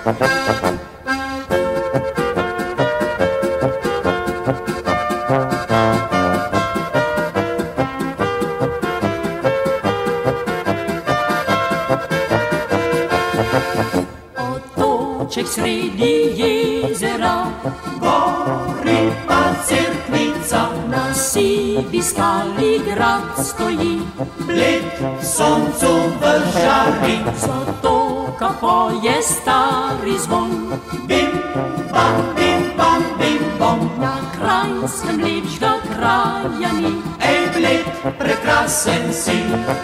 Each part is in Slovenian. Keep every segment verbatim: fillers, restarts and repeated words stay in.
Otoček sredi jezera, gori pa cerkvica, na sivi skali grad stoji, bled v soncu v žari, z otoka poje stari zvon. Bim, bam, bim, bam, bim, bom, na Kranjskem lepšega kraja ni. Ej, bled, prekrasen si.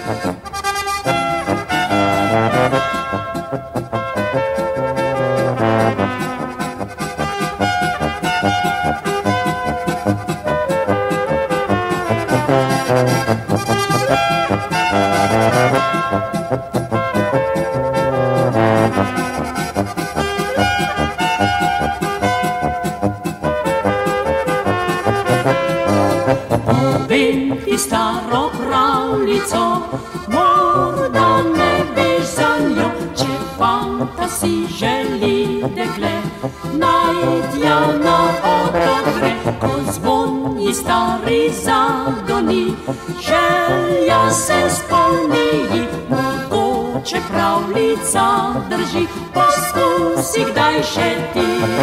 Povem ti staro pravljico, morda ne veš za njo, če fanta si želi dekle, najdja na otok gre, ko zvon ji stari zadoni, želja se spolni, mogoče pravljica drži, poskusi kdaj še ti.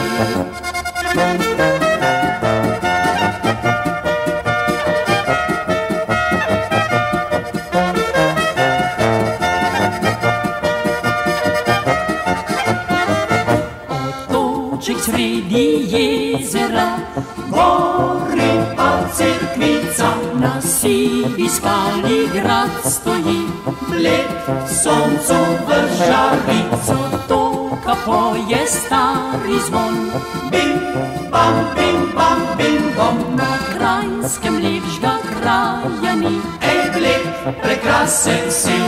Otoček sredi jezera, gori pa cerkvica, na sivi skali grad stoji, bled v soncu v žari, z otoka poje stari zvon. Bim, bam, bim, bam, bim, bom, na Kranjskem lepšega kraja ni. Ej, bled, prekrasen si.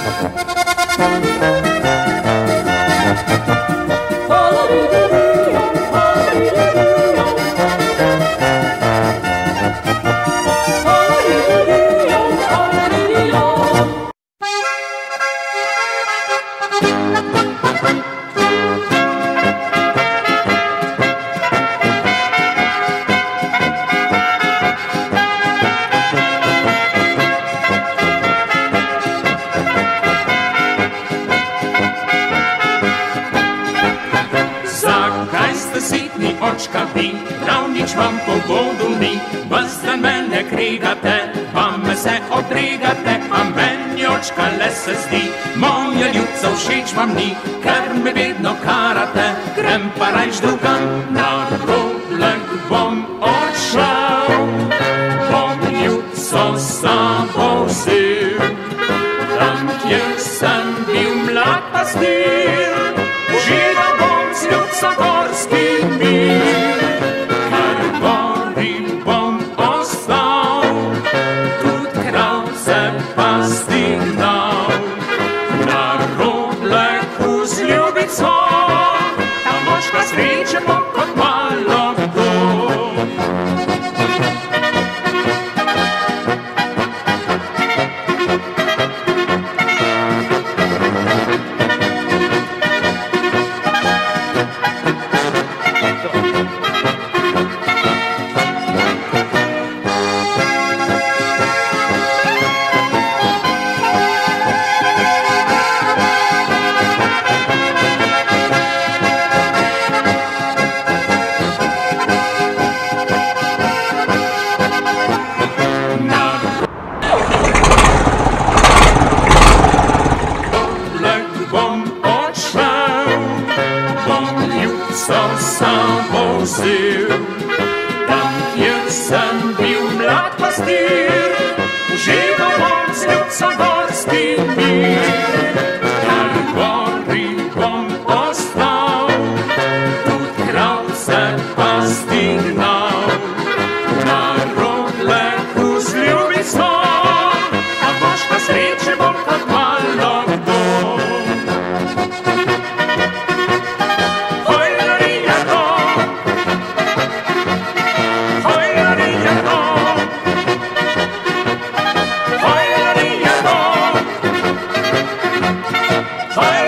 Sitni očka vi, prav nič vam pogodu ni, vas za mene krigate, vam me se odrigate, a meni očka le se zdi, moja ljubca všeč vam ni, ker me vedno karate, grem pa rajš drugam, na Roblek bom odšel, bom ljubco s sabo vzel, tam kjer sem bil mlad pastir, užival bom z ljubco gorski mir, kar gori bom ostal, tud krav se pasti gnal, na Robleku z ljubico, ta močka sreče bom kot malo kdo. Tam, kjer sem bil mlad pastir, užival bom z ljubco gorski mir, kar gori bom ostal, tud krav se pasti gnal, na Robleku z ljubico, ta močka sreče bom kot malo kdo. Hi!